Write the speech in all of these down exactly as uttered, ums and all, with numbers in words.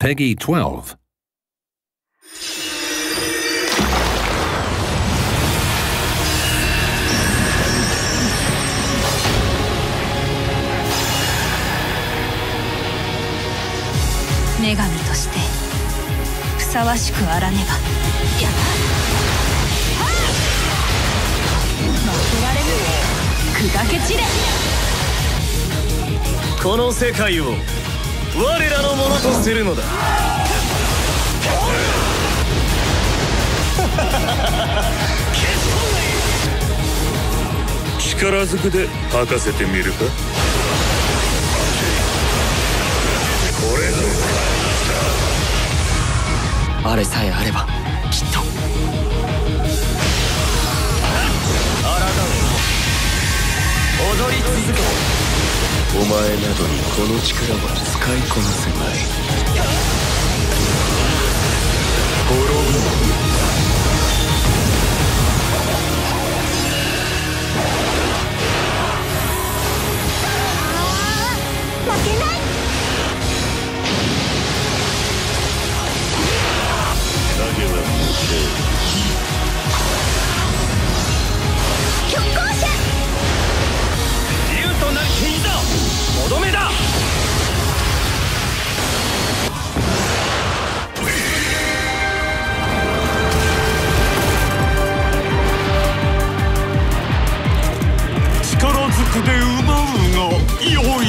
Peggy twelve. 女神としてふさわしくあらねば。やっ負けられぬ。砕け散れ。 この世界を我らのものとするのだ。力ずくで吐かせてみるか。これぞあれさえあればきっと。 あらがう踊り続け。 お前などにこの力は使いこなせない。滅ぶの。 負けない。 影は無形。 極光者。 竜となっていざとどめだ。 力ずくで奪うが良い。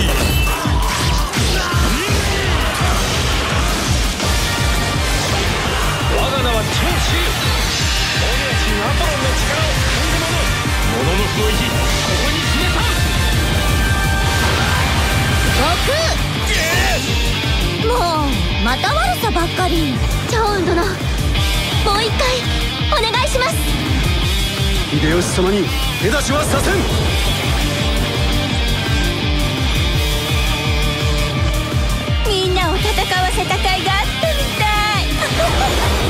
我が名は長州。俺たちにアトロンの力を感じ者。ものの不意地、ここに決めた。 悟空。もうまた悪さばっかり。チャオン殿、もう一回お願いします。 秀吉様に手出しはさせん。 みんなを戦わせた甲斐があったみたい。